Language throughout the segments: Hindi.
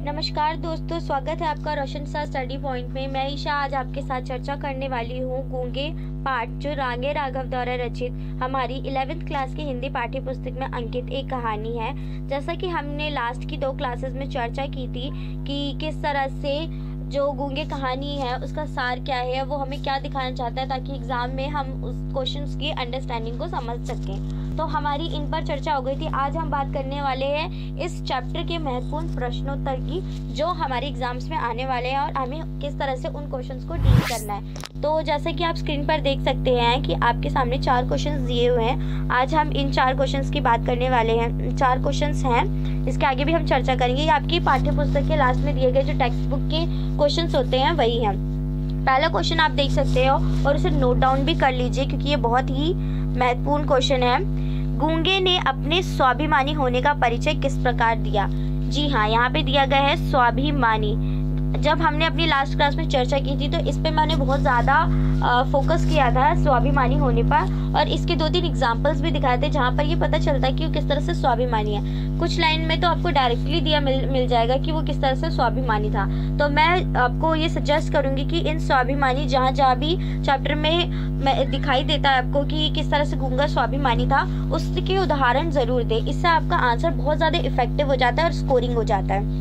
नमस्कार दोस्तों, स्वागत है आपका रोशन सा स्टडी पॉइंट में। मैं ईशा आज आपके साथ चर्चा करने वाली हूँ गूंगे पाठ, जो रांगे राघव द्वारा रचित हमारी 11th क्लास की हिंदी पाठ्य पुस्तक में अंकित एक कहानी है। जैसा कि हमने लास्ट की 2 क्लासेस में चर्चा की थी कि किस तरह से जो गूंगे कहानी है उसका सार क्या है, वो हमें क्या दिखाना चाहता है, ताकि एग्जाम में हम उस क्वेश्चंस की अंडरस्टैंडिंग को समझ सकें। तो हमारी इन पर चर्चा हो गई थी। आज हम बात करने वाले हैं इस चैप्टर के महत्वपूर्ण प्रश्नोत्तर की, जो हमारे एग्जाम्स में आने वाले हैं और हमें किस तरह से उन क्वेश्चंस को डील करना है। तो जैसे कि आप स्क्रीन पर देख सकते हैं कि आपके सामने 4 क्वेश्चंस दिए हुए हैं। आज हम इन 4 क्वेश्चंस की बात करने वाले हैं। 4 क्वेश्चंस हैं, इसके आगे भी हम चर्चा करेंगे। ये आपकी पाठ्य पुस्तक के लास्ट में दिए गए जो टेक्स्ट बुक के क्वेश्चंस होते हैं वही हैं। पहला क्वेश्चन आप देख सकते हो और उसे नोट डाउन भी कर लीजिए, क्योंकि ये बहुत ही महत्वपूर्ण क्वेश्चन है। गूंगे ने अपने स्वाभिमानी होने का परिचय किस प्रकार दिया? जी हाँ, यहाँ पे दिया गया है स्वाभिमानी। जब हमने अपनी लास्ट क्लास में चर्चा की थी तो इस पे मैंने बहुत ज़्यादा फोकस किया था स्वाभिमानी होने पर, और इसके 2-3 एग्जांपल्स भी दिखाए थे जहाँ पर ये पता चलता है कि वो किस तरह से स्वाभिमानी है। कुछ लाइन में तो आपको डायरेक्टली दिया मिल जाएगा कि वो किस तरह से स्वाभिमानी था। तो मैं आपको ये सजेस्ट करूँगी कि इन स्वाभिमानी जहाँ भी चैप्टर में दिखाई देता है आपको कि किस तरह से गूंगा स्वाभिमानी था, उसके उदाहरण ज़रूर दे। इससे आपका आंसर बहुत ज़्यादा इफेक्टिव हो जाता है और स्कोरिंग हो जाता है।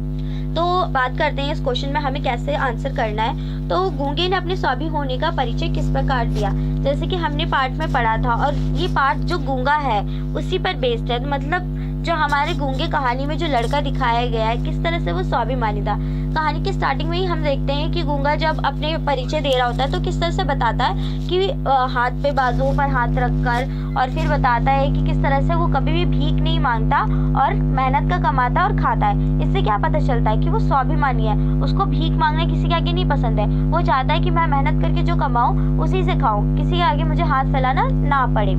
तो बात करते हैं इस क्वेश्चन में हमें कैसे आंसर करना है। तो गूंगे ने अपने स्वाभी होने का परिचय किस प्रकार दिया? जैसे कि हमने पाठ में पढ़ा था, और ये पाठ जो गूंगा है उसी पर बेस्ड है। मतलब जो हमारे गूंगे कहानी में जो लड़का दिखाया गया है, किस तरह से वो स्वाभिमानी था। कहानी के स्टार्टिंग में ही हम देखते हैं कि गूंगा जब अपने परिचय दे रहा होता है तो किस तरह से बताता है कि हाथ पे बाजुओं पर हाथ रखकर, और फिर बताता है कि किस तरह से वो कभी भी भीख नहीं मांगता और मेहनत का कमाता और खाता है। इससे क्या पता चलता है कि वो स्वाभिमानी है। उसको भीख मांगना किसी के आगे नहीं पसंद है। वो चाहता है कि मैं मेहनत करके जो कमाऊँ उसी से खाऊँ, किसी के आगे मुझे हाथ फैलाना ना पड़े।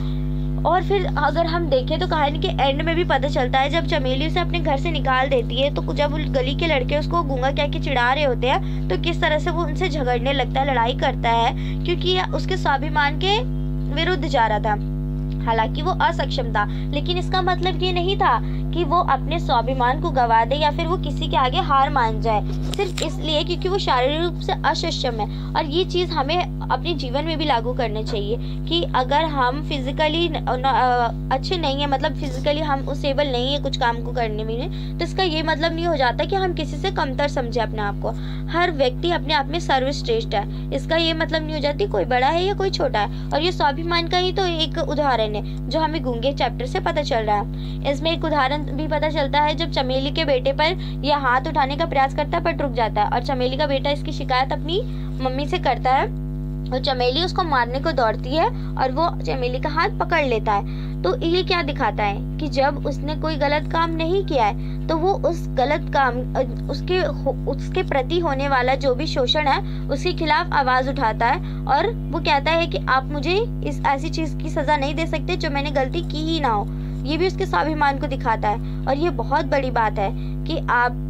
और फिर अगर हम देखें तो कहानी के एंड में भी पता चलता है, जब चमेली उसे अपने घर से निकाल देती है तो जब गली के लड़के उसको गूंगा कह के चिढ़ा रहे होते हैं तो किस तरह से वो उनसे झगड़ने लगता है, लड़ाई करता है, क्योंकि उसके स्वाभिमान के विरुद्ध जा रहा था। हालांकि वो असक्षम था, लेकिन इसका मतलब ये नहीं था कि वो अपने स्वाभिमान को गवा दे या फिर वो किसी के आगे हार मान जाए, सिर्फ इसलिए क्योंकि वो शारीरिक रूप से अक्षम है। और ये चीज़ हमें अपने जीवन में भी लागू करनी चाहिए कि अगर हम फिजिकली अच्छे नहीं है, मतलब फिजिकली हम स्टेबल नहीं है कुछ काम को करने में, तो इसका ये मतलब नहीं हो जाता कि हम किसी से कमतर समझे अपने आप को। हर व्यक्ति अपने आप में सर्वश्रेष्ठ है। इसका ये मतलब नहीं हो जाती कोई बड़ा है या कोई छोटा है। और ये स्वाभिमान का ही तो एक उदाहरण है जो हमें गूंगे चैप्टर से पता चल रहा है। इसमें एक उदाहरण भी पता चलता है जब चमेली के बेटे पर यह हाथ उठाने का प्रयास करता है पर रुक जाता है, और चमेली का बेटा इसकी शिकायत अपनी मम्मी से करता है और चमेली उसको मारने को दौड़ती है और वो चमेली का हाथ पकड़ लेता है। तो ये क्या दिखाता है कि जब उसने कोई गलत काम नहीं किया है तो वो उस गलत काम उसके प्रति होने वाला जो भी शोषण है उसके खिलाफ आवाज उठाता है, और वो कहता है कि आप मुझे इस ऐसी चीज की सजा नहीं दे सकते जो मैंने गलती की ही ना हो। ये भी उसके स्वाभिमान को दिखाता है। और ये बहुत बड़ी बात है कि आप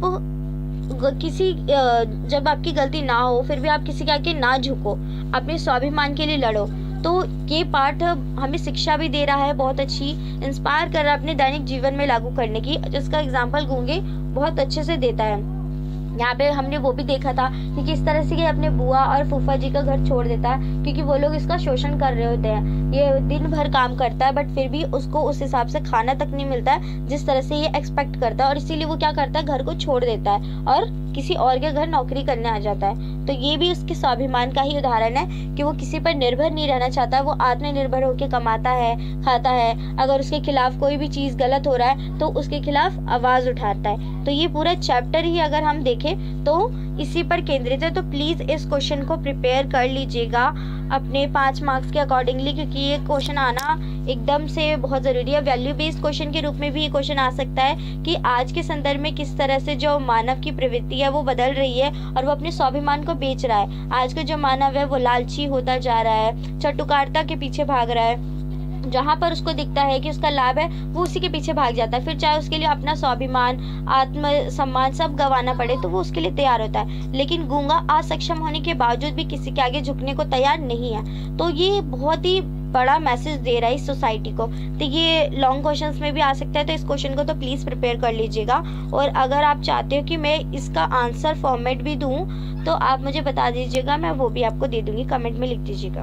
जब आपकी गलती ना हो फिर भी आप किसी के आगे ना झुको, अपने स्वाभिमान के लिए लड़ो। तो ये पाठ हमें शिक्षा भी दे रहा है, बहुत अच्छी इंस्पायर कर रहा है अपने दैनिक जीवन में लागू करने की, जिसका एग्जाम्पल गूंगे बहुत अच्छे से देता है। यहाँ पे हमने वो भी देखा था कि किस तरह से ये अपने बुआ और फूफा जी का घर छोड़ देता है, क्योंकि वो लोग इसका शोषण कर रहे होते हैं। ये दिन भर काम करता है बट फिर भी उसको उस हिसाब से खाना तक नहीं मिलता है जिस तरह से ये एक्सपेक्ट करता है, और इसीलिए वो क्या करता है, घर को छोड़ देता है और किसी और के घर नौकरी करने आ जाता है। तो ये भी उसके स्वाभिमान का ही उदाहरण है कि वो किसी पर निर्भर नहीं रहना चाहता, वो आत्मनिर्भर होकर कमाता है, खाता है। अगर उसके खिलाफ कोई भी चीज़ गलत हो रहा है तो उसके खिलाफ आवाज़ उठाता है। तो ये पूरा चैप्टर ही अगर हम देखें तो इसी पर केंद्रित है। तो प्लीज़ इस क्वेश्चन को प्रिपेयर कर लीजिएगा अपने 5 मार्क्स के अकॉर्डिंगली, क्योंकि ये क्वेश्चन आना एकदम से बहुत ज़रूरी है। वैल्यू बेस्ड क्वेश्चन के रूप में भी ये क्वेश्चन आ सकता है कि आज के संदर्भ में किस तरह से जो मानव की प्रवृत्ति है वो बदल रही है और वो अपने स्वाभिमान को बेच रहा है। आज का जो मानव है वो लालची होता जा रहा है, चटुकारता के पीछे भाग रहा है। जहाँ पर उसको दिखता है कि उसका लाभ है वो उसी के पीछे भाग जाता है, फिर चाहे उसके लिए अपना स्वाभिमान, आत्म सम्मान सब गंवाना पड़े तो वो उसके लिए तैयार होता है। लेकिन गूंगा असक्षम होने के बावजूद भी किसी के आगे झुकने को तैयार नहीं है। तो ये बहुत ही बड़ा मैसेज दे रहा है इस सोसाइटी को। तो ये लॉन्ग क्वेश्चंस में भी आ सकता है, तो इस क्वेश्चन को तो प्लीज़ प्रिपेयर कर लीजिएगा। और अगर आप चाहते हो कि मैं इसका आंसर फॉर्मेट भी दूँ तो आप मुझे बता दीजिएगा, मैं वो भी आपको दे दूँगी, कमेंट में लिख दीजिएगा।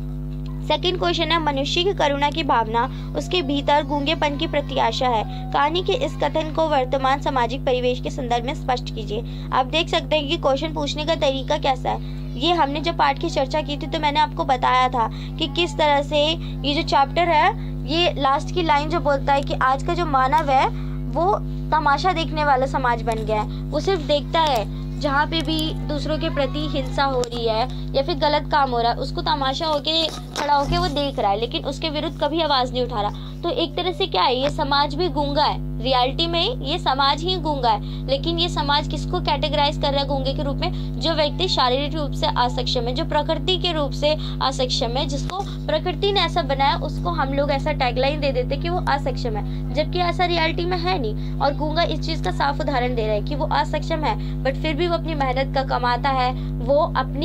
सेकंड क्वेश्चन है, मनुष्य की करुणा की भावना उसके भीतर गूंगेपन की प्रत्याशा है। कहानी के इस कथन को वर्तमान सामाजिक परिवेश के संदर्भ में स्पष्ट कीजिए। आप देख सकते हैं कि क्वेश्चन पूछने का तरीका कैसा है। ये हमने जब पाठ की चर्चा की थी तो मैंने आपको बताया था कि किस तरह से ये जो चैप्टर है, ये लास्ट की लाइन जो बोलता है कि आज का जो मानव है वो तमाशा देखने वाला समाज बन गया है। वो सिर्फ देखता है, जहाँ पे भी दूसरों के प्रति हिंसा हो रही है या फिर गलत काम हो रहा है, उसको तमाशा होके खड़ा होके वो देख रहा है, लेकिन उसके विरुद्ध कभी आवाज़ नहीं उठा रहा। तो एक तरह से क्या है, ये समाज भी गूंगा है। रियलिटी में ये समाज ही गूंगा है, लेकिन ये समाज किसको कैटेगराइज कर रहा है गूंगे के रूप में? जो व्यक्ति शारीरिक रूप से असक्षम है, जो प्रकृति के रूप से असक्षम है, जिसको प्रकृति ने ऐसा बनाया, उसको हम लोग ऐसा टैगलाइन दे देते कि वो असक्षम है, जबकि ऐसा रियलिटी में है नहीं। और गूंगा इस चीज़ का साफ उदाहरण दे रहा है कि वो असक्षम है, बट फिर भी वो अपनी मेहनत का कमाता है, वो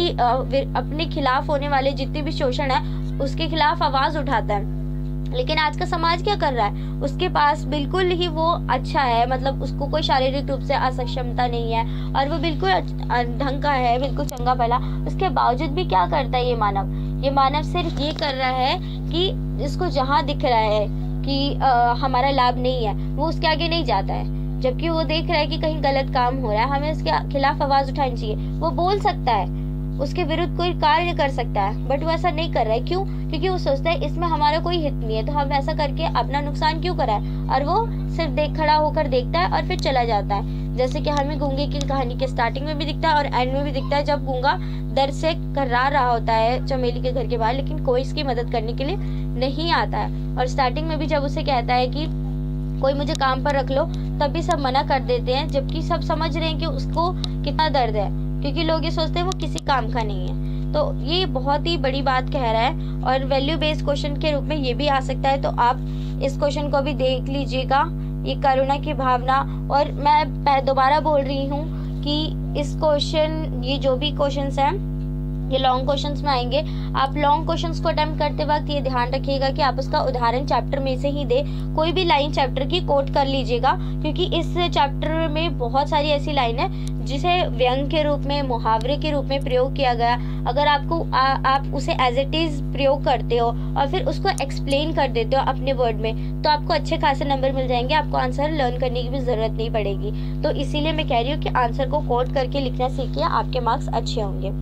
अपने खिलाफ होने वाले जितने भी शोषण है उसके खिलाफ आवाज़ उठाता है। लेकिन आज का समाज क्या कर रहा है, उसके पास बिल्कुल ही वो अच्छा है, मतलब उसको कोई शारीरिक रूप से असक्षमता नहीं है और वो बिल्कुल ढंग का है, बिल्कुल चंगा भला। उसके बावजूद भी क्या करता है ये मानव सिर्फ ये कर रहा है कि इसको जहाँ दिख रहा है कि हमारा लाभ नहीं है, वो उसके आगे नहीं जाता है, जबकि वो देख रहा है कि कहीं गलत काम हो रहा है, हमें उसके खिलाफ आवाज़ उठानी चाहिए। वो बोल सकता है, उसके विरुद्ध कोई कार्य कर सकता है, बट वो ऐसा नहीं कर रहा है। क्यों? क्योंकि वो सोचता है इसमें हमारा कोई हित नहीं है, तो हम ऐसा करके अपना नुकसान क्यों कराए, और वो सिर्फ खड़ा होकर देखता है और फिर चला जाता है। जैसे कि हमें गूंगे की कहानी के स्टार्टिंग में भी दिखता है और एंड में भी दिखता है, जब गूंगा दर्द से कर्रा रहा होता है चमेली के घर के बाहर, लेकिन कोई इसकी मदद करने के लिए नहीं आता है। और स्टार्टिंग में भी जब उसे कहता है कि कोई मुझे काम पर रख लो, तब भी सब मना कर देते हैं, जबकि सब समझ रहे हैं कि उसको कितना दर्द है, क्योंकि लोग ये सोचते हैं वो किसी काम का नहीं है। तो ये बहुत ही बड़ी बात कह रहा है और वैल्यू बेस्ड क्वेश्चन के रूप में ये भी आ सकता है। तो आप इस क्वेश्चन को भी देख लीजिएगा, ये करुणा की भावना। और मैं दोबारा बोल रही हूँ कि इस क्वेश्चन, ये जो भी क्वेश्चंस हैं ये लॉन्ग क्वेश्चंस में आएंगे। आप लॉन्ग क्वेश्चंस को अटेम्प्ट करते वक्त ये ध्यान रखिएगा कि आप उसका उदाहरण चैप्टर में से ही दे, कोई भी लाइन चैप्टर की कोट कर लीजिएगा, क्योंकि इस चैप्टर में बहुत सारी ऐसी लाइन है जिसे व्यंग के रूप में, मुहावरे के रूप में प्रयोग किया गया। अगर आप उसे एज इट इज प्रयोग करते हो और फिर उसको एक्सप्लेन कर देते हो अपने वर्ड में, तो आपको अच्छे खासे नंबर मिल जाएंगे, आपको आंसर लर्न करने की भी जरूरत नहीं पड़ेगी। तो इसीलिए मैं कह रही हूँ कि आंसर को कोट करके लिखना सीखिए, आपके मार्क्स अच्छे होंगे।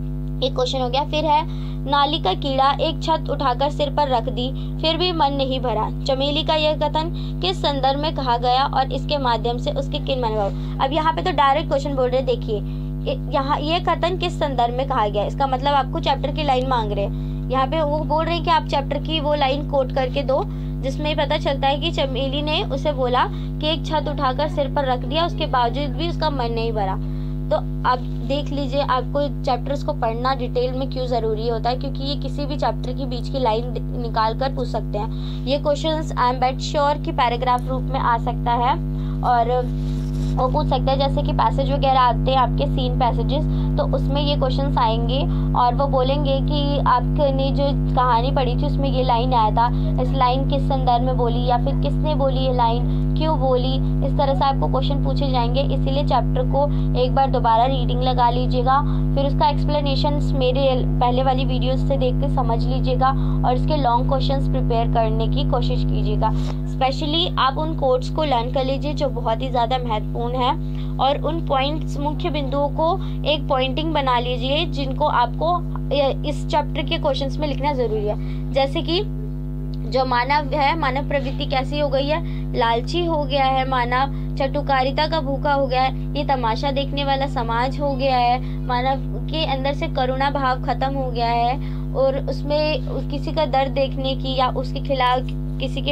एक क्वेश्चन हो गया। फिर है, नाली का कीड़ा एक छत उठाकर सिर पर रख दी, फिर भी मन नहीं भरा। चमेली का यह कथन किस संदर्भ में कहा गया और इसके माध्यम से उसके किन मनोभाव? अब यहाँ पे तो डायरेक्ट क्वेश्चन बोल रहे, देखिए यहाँ ये कथन किस संदर्भ में कहा गया, इसका मतलब आपको चैप्टर की लाइन मांग रहे हैं। यहाँ पे वो बोल रहे हैं कि आप चैप्टर की वो लाइन कोट करके दो जिसमें पता चलता है कि चमेली ने उसे बोला कि एक छत उठाकर सिर पर रख दिया, उसके बावजूद भी उसका मन नहीं भरा। तो आप देख लीजिए, आपको चैप्टर्स को पढ़ना डिटेल में क्यों ज़रूरी होता है, क्योंकि ये किसी भी चैप्टर की बीच की लाइन निकाल कर पूछ सकते हैं। ये questions I am bet sure कि पैराग्राफ रूप में आ सकता है और वो पूछ सकते हैं, जैसे कि पैसेज वगैरह आते हैं आपके सीन पैसेजेस, तो उसमें ये क्वेश्चंस आएंगे और वो बोलेंगे कि आपने जो कहानी पढ़ी थी उसमें ये लाइन आया था, इस लाइन किस संदर्भ में बोली या फिर किसने बोली ये लाइन, क्यों बोली, इस तरह से आपको क्वेश्चन पूछे जाएंगे। इसीलिए चैप्टर को एक बार दोबारा रीडिंग लगा लीजिएगा, फिर उसका एक्सप्लेनेशन मेरे पहले वाली वीडियोस से देख के समझ लीजिएगा और इसके लॉन्ग क्वेश्चंस प्रिपेयर करने की कोशिश कीजिएगा। स्पेशली आप उन कोड्स को लर्न कर लीजिए जो बहुत ही ज़्यादा महत्वपूर्ण है, और उन पॉइंट्स, मुख्य बिंदुओं को एक पॉइंटिंग बना लीजिए जिनको आपको इस चैप्टर के क्वेश्चंस में लिखना ज़रूरी है। जैसे कि जो मानव है, मानव प्रवृत्ति कैसी हो गई है, लालची हो गया है मानव, चटुकारिता का भूखा हो गया है, ये तमाशा देखने वाला समाज हो गया है, मानव के अंदर से करुणा भाव खत्म हो गया है और उसमें किसी का दर्द देखने की या उसके खिलाफ किसी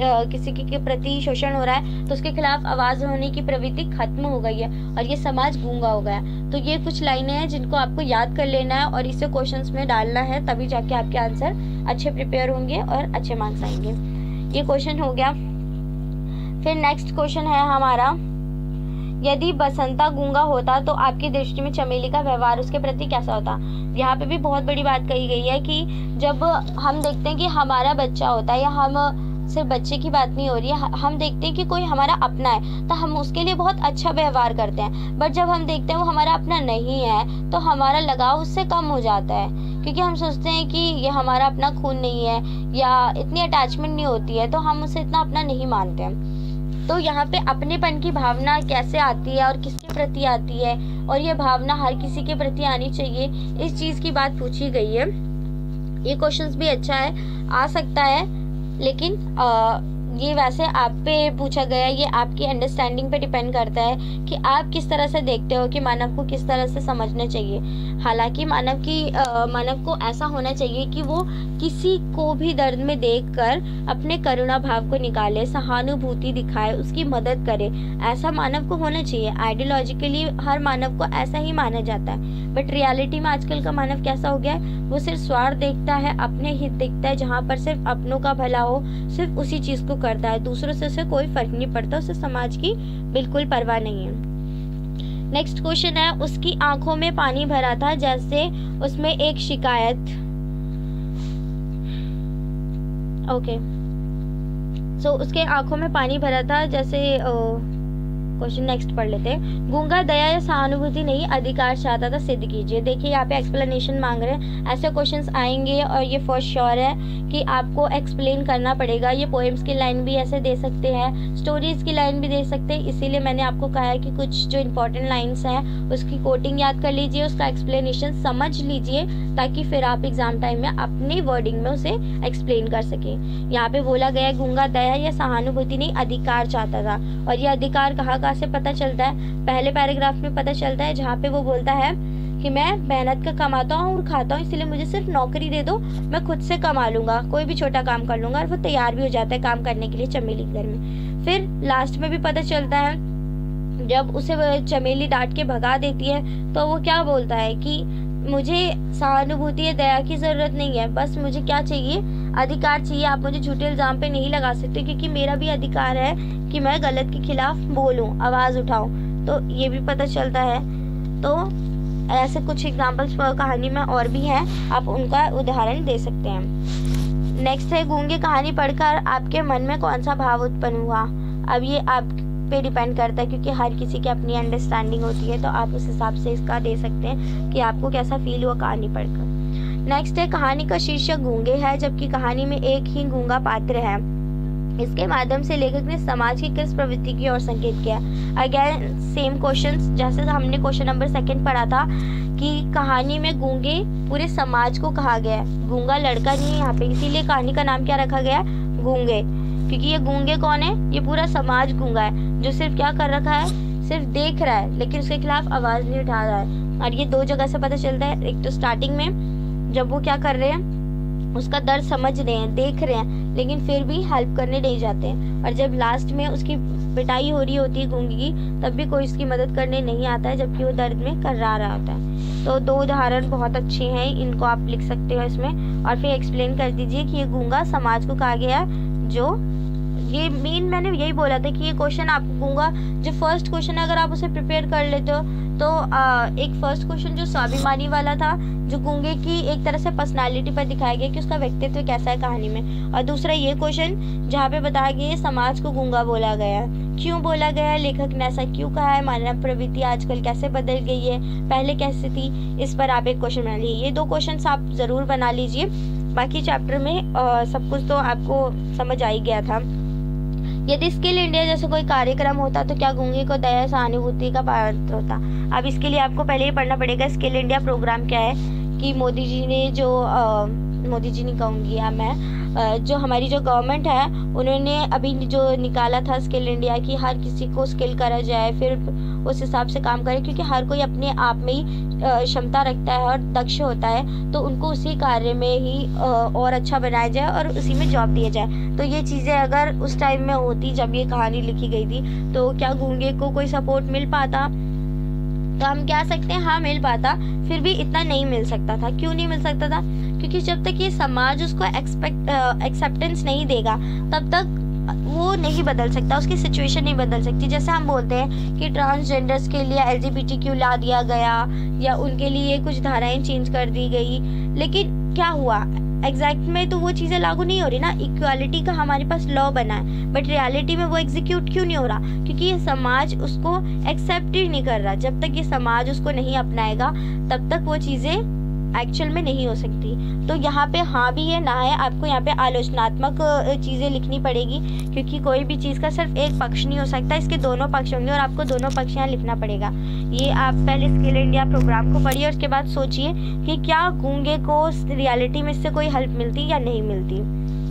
के प्रति शोषण हो रहा है तो उसके खिलाफ आवाज होने की प्रवृत्ति खत्म हो गई है और ये समाज गूंगा हो गया। तो ये कुछ लाइनें हैं जिनको आपको याद कर लेना है और इसे क्वेश्चंस में डालना है, तभी जाके आपके आंसर अच्छे प्रिपेयर होंगे और अच्छे मार्क्स आएंगे। ये क्वेश्चन हो गया। फिर नेक्स्ट क्वेश्चन है हमारा यदि बसंता गूंगा होता तो आपकी दृष्टि में चमेली का व्यवहार उसके प्रति कैसा होता। यहाँ पे भी बहुत बड़ी बात कही गई है कि जब हम देखते हैं कि हमारा बच्चा होता है, या हम सिर्फ बच्चे की बात नहीं हो रही है, हम देखते हैं कि कोई हमारा अपना है तो हम उसके लिए बहुत अच्छा व्यवहार करते हैं, बट जब हम देखते हैं वो हमारा अपना नहीं है तो हमारा लगाव उससे कम हो जाता है, क्योंकि हम सोचते हैं कि ये हमारा अपना खून नहीं है, या इतनी अटैचमेंट नहीं होती है, तो हम उसे इतना अपना नहीं मानते हैं। तो यहाँ पे अपनेपन की भावना कैसे आती है और किसके प्रति आती है, और ये भावना हर किसी के प्रति आनी चाहिए, इस चीज़ की बात पूछी गई है। ये क्वेश्चंस भी अच्छा है, आ सकता है, लेकिन ये वैसे आप पे पूछा गया है, ये आपकी अंडरस्टैंडिंग पे डिपेंड करता है कि आप किस तरह से देखते हो कि मानव को किस तरह से समझना चाहिए। हालांकि मानव को ऐसा होना चाहिए कि वो किसी को भी दर्द में देखकर अपने करुणा भाव को निकाले, सहानुभूति दिखाए, उसकी मदद करे, ऐसा मानव को होना चाहिए। आइडियोलॉजिकली हर मानव को ऐसा ही माना जाता है, बट रियलिटी में आजकल का मानव कैसा हो गया है, वो सिर्फ स्वार्थ देखता है, अपने हित देखता है, जहाँ पर सिर्फ अपनों का भला हो सिर्फ उसी चीज़ को करता है, दूसरों से उसे कोई फर्क नहीं पड़ता, उसे समाज की बिल्कुल परवाह नहीं है। नेक्स्ट क्वेश्चन है, उसकी आंखों में पानी भरा था जैसे उसमें एक शिकायत। ओके, सो उसके आंखों में पानी भरा था जैसे क्वेश्चन नेक्स्ट पढ़ लेते हैं। गूंगा दया या सहानुभूति नहीं अधिकार चाहता था, सिद्ध कीजिए। देखिए यहाँ पे एक्सप्लेनेशन मांग रहे हैं, ऐसे क्वेश्चंस आएंगे और ये फॉर श्योर है कि आपको एक्सप्लेन करना पड़ेगा। ये पोएम्स की लाइन भी ऐसे दे सकते हैं, स्टोरीज की लाइन भी दे सकते हैं, इसीलिए मैंने आपको कहा है कि कुछ जो इंपॉर्टेंट लाइन्स हैं उसकी कोटिंग याद कर लीजिए, उसका एक्सप्लेनेशन समझ लीजिए, ताकि फिर आप एग्जाम टाइम में अपनी वर्डिंग में उसे एक्सप्लेन कर सकें। यहाँ पे बोला गया गूंगा दया या सहानुभूति नहीं अधिकार चाहता था, और ये अधिकार कहाँ से पता चलता है, पहले पैराग्राफ में पता चलता है, जहाँ पे वो बोलता है कि मैं मेहनत का कमाता हूँ और खाता हूँ, इसलिए मुझे सिर्फ नौकरी दे दो, मैं खुद से कमा लूंगा, कोई भी छोटा काम कर लूंगा, और वो तैयार भी हो जाता है काम करने के लिए चमेली के घर में। फिर लास्ट में भी पता चलता है, जब उसे चमेली डांट के भगा देती है तो वो क्या बोलता है कि मुझे सहानुभूति या दया की ज़रूरत नहीं है, बस मुझे क्या चाहिए, अधिकार चाहिए। आप मुझे झूठे इल्ज़ाम पे नहीं लगा सकते, क्योंकि मेरा भी अधिकार है कि मैं गलत के खिलाफ बोलूं, आवाज़ उठाऊं। तो ये भी पता चलता है। तो ऐसे कुछ एग्जाम्पल्स कहानी में और भी हैं, आप उनका उदाहरण दे सकते हैं। नेक्स्ट है, गूंगे कहानी पढ़कर आपके मन में कौन सा भाव उत्पन्न हुआ। अब ये आप पे डिपेंड करता है, क्योंकि हर किसी की अपनी अंडरस्टैंडिंग होती है, तो आप उस हिसाब से इसका दे सकते हैं कि आपको कैसा फील हुआ कहानी पढ़कर। नेक्स्ट है, कहानी का शीर्षक गूंगे है, जबकि कहानी में एक ही गूंगा पात्र है। इसके माध्यम से लेखक ने समाज की किस प्रवृत्ति की ओर संकेत किया। अगेन सेम क्वेश्चंस जैसे हमने क्वेश्चन नंबर 2 पढ़ा था कि कहानी में गूंगे पूरे समाज को कहा गया है, गूंगा लड़का नहीं है यहाँ पे, इसीलिए कहानी का नाम क्या रखा गया, गूंगे, क्योंकि ये गूंगे कौन है, ये पूरा समाज गूंगा है, जो सिर्फ क्या कर रखा है, सिर्फ देख रहा है, लेकिन उसके खिलाफ आवाज़ नहीं उठा रहा है। और ये दो जगह से पता चलता है, एक तो स्टार्टिंग में जब वो क्या कर रहे हैं, उसका दर्द समझ रहे हैं, देख रहे हैं, लेकिन फिर भी हेल्प करने नहीं जाते हैं, और जब लास्ट में उसकी पिटाई हो रही होती है गूंगे की, तब भी कोई उसकी मदद करने नहीं आता है, जबकि वो दर्द में कर्रा रहा होता है। तो दो उदाहरण बहुत अच्छे हैं, इनको आप लिख सकते हो इसमें, और फिर एक्सप्लेन कर दीजिए कि ये गूंगा समाज को कहा गया, जो ये मेन मैंने यही बोला था कि ये क्वेश्चन आपको गूंगा, जो फर्स्ट क्वेश्चन अगर आप उसे प्रिपेयर कर लेते हो तो एक फर्स्ट क्वेश्चन जो स्वाभिमानी वाला था, जो गूंगे की एक तरह से पर्सनालिटी पर दिखाया गया कि उसका व्यक्तित्व कैसा है कहानी में, और दूसरा ये क्वेश्चन जहाँ पे बताया गया समाज को गूंगा बोला गया, क्यों बोला गया, लेखक ने ऐसा क्यों कहा है, मानव प्रवृत्ति आजकल कैसे बदल गई है, पहले कैसे थी, इस पर आप एक क्वेश्चन बना लीजिए। ये 2 क्वेश्चन आप ज़रूर बना लीजिए, बाकी चैप्टर में सब कुछ तो आपको समझ आ ही गया था। यदि स्किल इंडिया जैसे कोई कार्यक्रम होता तो क्या गूंगे को दया सहानुभूति का पात्र होता। अब इसके लिए आपको पहले ही पढ़ना पड़ेगा स्किल इंडिया प्रोग्राम क्या है, कि मोदी जी ने जो मोदी जी नहीं कहूँगी या मैं जो हमारी जो गवर्नमेंट है उन्होंने अभी जो निकाला था स्किल इंडिया की, हर किसी को स्किल करा जाए, फिर उस हिसाब से काम करे, क्योंकि हर कोई अपने आप में ही क्षमता रखता है और दक्ष होता है, तो उनको उसी कार्य में ही और अच्छा बनाया जाए और उसी में जॉब दिया जाए। तो ये चीज़ें अगर उस टाइम में होती जब ये कहानी लिखी गई थी, तो क्या गूंगे को कोई सपोर्ट मिल पाता, तो हम कह सकते हैं हाँ मिल पाता, फिर भी इतना नहीं मिल सकता था। क्यों नहीं मिल सकता था, क्योंकि जब तक ये समाज उसको एक्सेप्टेंस नहीं देगा तब तक वो नहीं बदल सकता, उसकी सिचुएशन नहीं बदल सकती। जैसे हम बोलते हैं कि ट्रांसजेंडर्स के लिए LGBTQ ला दिया गया या उनके लिए कुछ धाराएं चेंज कर दी गई, लेकिन क्या हुआ एग्जैक्ट में तो वो चीज़ें लागू नहीं हो रही ना। इक्वालिटी का हमारे पास लॉ बना है, बट रियलिटी में वो एग्जीक्यूट क्यों नहीं हो रहा? क्योंकि ये समाज उसको एक्सेप्ट ही नहीं कर रहा। जब तक ये समाज उसको नहीं अपनाएगा तब तक वो चीज़ें एक्चुअल में नहीं हो सकती। तो यहाँ पे हाँ भी है ना है, आपको यहाँ पे आलोचनात्मक चीज़ें लिखनी पड़ेगी, क्योंकि कोई भी चीज़ का सिर्फ एक पक्ष नहीं हो सकता, इसके दोनों पक्ष होंगे और आपको दोनों पक्ष यहाँ लिखना पड़ेगा। ये आप पहले स्किल इंडिया प्रोग्राम को पढ़िए, उसके बाद सोचिए कि क्या गूंगे को रियलिटी में इससे कोई हेल्प मिलती या नहीं मिलती।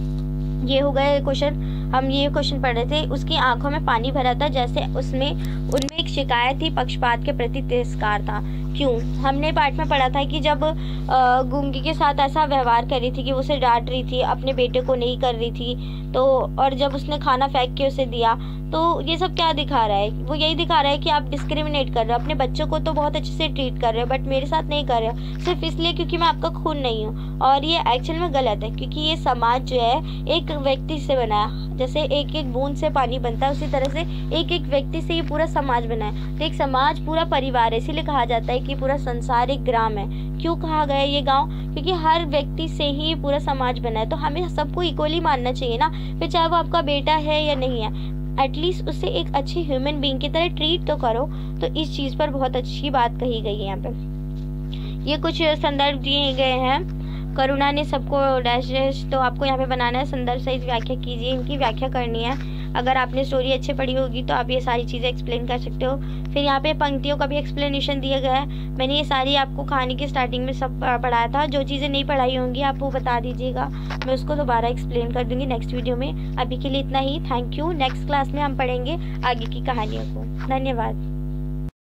ये हो गए क्वेश्चन। हम ये क्वेश्चन पढ़ रहे थे, उसकी आंखों में पानी भरा था जैसे उनमें एक शिकायत थी, पक्षपात के प्रति तिरस्कार था। क्यों? हमने पाठ में पढ़ा था कि जब गूंगी के साथ ऐसा व्यवहार कर रही थी कि वो उसे डांट रही थी, अपने बेटे को नहीं कर रही थी, तो और जब उसने खाना फेंक के उसे दिया, तो ये सब क्या दिखा रहा है? वो यही दिखा रहा है कि आप डिस्क्रिमिनेट कर रहे हो। अपने बच्चों को तो बहुत अच्छे से ट्रीट कर रहे हो, बट मेरे साथ नहीं कर रहे हो, सिर्फ इसलिए क्योंकि मैं आपका खून नहीं हूँ। और ये एक्चुअल में गलत है, क्योंकि ये समाज जो है एक व्यक्ति से बना है। जैसे एक एक बूंद से पानी बनता है, उसी तरह से एक एक व्यक्ति से ये पूरा समाज बना है। तो एक समाज पूरा परिवार है, इसीलिए कहा जाता है कि पूरा संसार एक ग्राम है। क्यों कहा गया ये गाँव? क्योंकि हर व्यक्ति से ही पूरा समाज बना है। तो हमें सबको इक्वली मानना चाहिए ना, फिर चाहे वो आपका बेटा है या नहीं है, एटलीस्ट उसे एक अच्छी ह्यूमन बीइंग की तरह ट्रीट तो करो। तो इस चीज़ पर बहुत अच्छी बात कही गई है यहाँ पे। ये कुछ संदर्भ दिए गए हैं। करुणा ने सबको डैश डैश, तो आपको यहाँ पे बनाना है, संदर्भ सहित व्याख्या कीजिए, इनकी व्याख्या करनी है। अगर आपने स्टोरी अच्छे पढ़ी होगी तो आप ये सारी चीज़ें एक्सप्लेन कर सकते हो। फिर यहाँ पे पंक्तियों का भी एक्सप्लेनेशन दिया गया है। मैंने ये सारी आपको कहानी की स्टार्टिंग में सब पढ़ाया था। जो चीज़ें नहीं पढ़ाई होंगी आप वो बता दीजिएगा, मैं उसको दोबारा एक्सप्लेन कर दूँगी नेक्स्ट वीडियो में। अभी के लिए इतना ही, थैंक यू। नेक्स्ट क्लास में हम पढ़ेंगे आगे की कहानियों को। धन्यवाद।